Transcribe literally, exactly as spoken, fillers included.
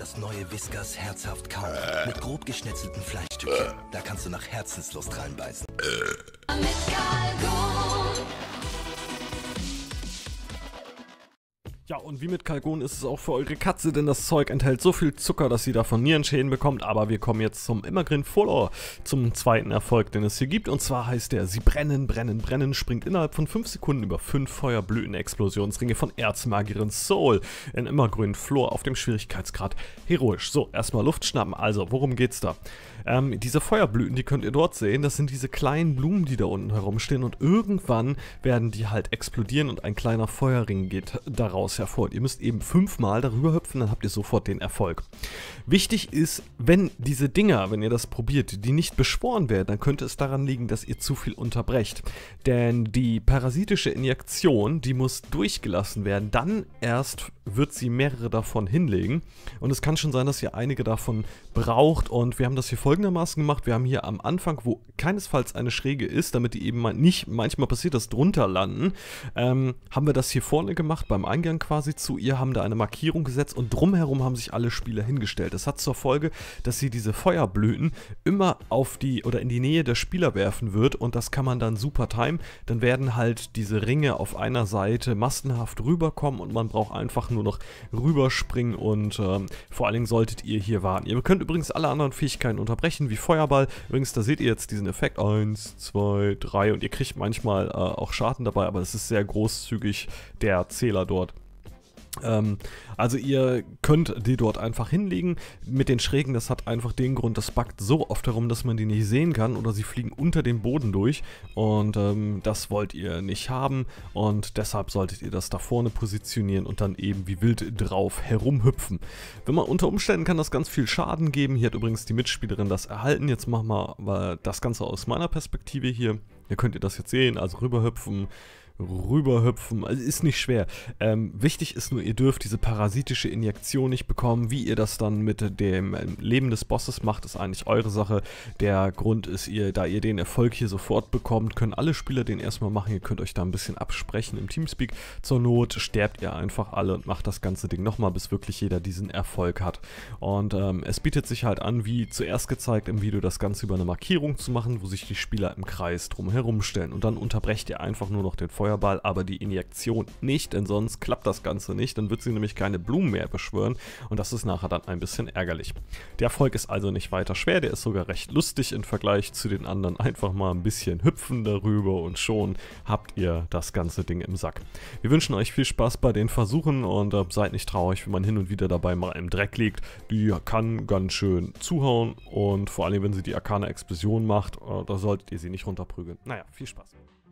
Das neue Whiskas herzhaft kauen. Mit grob geschnetzelten Fleischstückchen. Da kannst du nach Herzenslust reinbeißen. Mit Kalkon. Ja, und wie mit Kalkon ist es auch für eure Katze, denn das Zeug enthält so viel Zucker, dass sie davon Nierenschäden bekommt. Aber wir kommen jetzt zum Immergrün Follower, zum zweiten Erfolg, den es hier gibt. Und zwar heißt der: Sie brennen, brennen, brennen, springt innerhalb von fünf Sekunden über fünf Feuerblüten-Explosionsringe von Erzmagierin Soul in Immergrün Flor auf dem Schwierigkeitsgrad heroisch. So, erstmal Luft schnappen. Also, worum geht's da? Ähm, diese Feuerblüten, die könnt ihr dort sehen, das sind diese kleinen Blumen, die da unten herumstehen, und irgendwann werden die halt explodieren und ein kleiner Feuerring geht daraus hervor. Ihr müsst eben fünfmal darüber hüpfen, dann habt ihr sofort den Erfolg. Wichtig ist, wenn diese Dinger, wenn ihr das probiert, die nicht beschworen werden, dann könnte es daran liegen, dass ihr zu viel unterbrecht. Denn die parasitische Injektion, die muss durchgelassen werden, dann erst wird sie mehrere davon hinlegen. Und es kann schon sein, dass ihr einige davon braucht, und wir haben das hier folgendermaßen gemacht. Wir haben hier am Anfang, wo keinesfalls eine Schräge ist, damit die eben mal nicht manchmal passiert, dass drunter landen, ähm, haben wir das hier vorne gemacht, beim Eingang quasi zu ihr, haben da eine Markierung gesetzt und drumherum haben sich alle Spieler hingestellt. Das hat zur Folge, dass sie diese Feuerblüten immer auf die oder in die Nähe der Spieler werfen wird, und das kann man dann super timen. Dann werden halt diese Ringe auf einer Seite massenhaft rüberkommen und man braucht einfach nur noch rüberspringen, und ähm, vor allen Dingen solltet ihr hier warten. Ihr könnt übrigens alle anderen Fähigkeiten unterbrechen, wie Feuerball. Übrigens, da seht ihr jetzt diesen Effekt, eins, zwei, drei, und ihr kriegt manchmal äh, auch Schaden dabei, aber es ist sehr großzügig, der Zähler dort. Ähm, also ihr könnt die dort einfach hinlegen. Mit den Schrägen, das hat einfach den Grund, das backt so oft herum, dass man die nicht sehen kann, oder sie fliegen unter dem Boden durch, und ähm, das wollt ihr nicht haben, und deshalb solltet ihr das da vorne positionieren und dann eben wie wild drauf herumhüpfen. Wenn man unter Umständen, kann das ganz viel Schaden geben. Hier hat übrigens die Mitspielerin das erhalten. Jetzt machen wir das Ganze aus meiner Perspektive hier. Hier könnt ihr das jetzt sehen, also rüberhüpfen, rüberhüpfen, also ist nicht schwer. Ähm, wichtig ist nur, ihr dürft diese parasitische Injektion nicht bekommen. Wie ihr das dann mit dem Leben des Bosses macht, ist eigentlich eure Sache. Der Grund ist, ihr, da ihr den Erfolg hier sofort bekommt, können alle Spieler den erstmal machen. Ihr könnt euch da ein bisschen absprechen im Teamspeak. Zur Not sterbt ihr einfach alle und macht das ganze Ding nochmal, bis wirklich jeder diesen Erfolg hat. Und ähm, es bietet sich halt an, wie zuerst gezeigt im Video, das Ganze über eine Markierung zu machen, wo sich die Spieler im Kreis drum herum stellen. Und dann unterbrecht ihr einfach nur noch den Feuerball, aber die Injektion nicht, denn sonst klappt das Ganze nicht. Dann wird sie nämlich keine Blumen mehr beschwören, und das ist nachher dann ein bisschen ärgerlich. Der Erfolg ist also nicht weiter schwer, der ist sogar recht lustig im Vergleich zu den anderen. Einfach mal ein bisschen hüpfen darüber und schon habt ihr das ganze Ding im Sack. Wir wünschen euch viel Spaß bei den Versuchen, und äh, seid nicht traurig, wenn man hin und wieder dabei mal im Dreck liegt. Die kann ganz schön zuhauen, und vor allem, wenn sie die arkane Explosion macht, äh, da solltet ihr sie nicht runterprügeln. Naja, viel Spaß.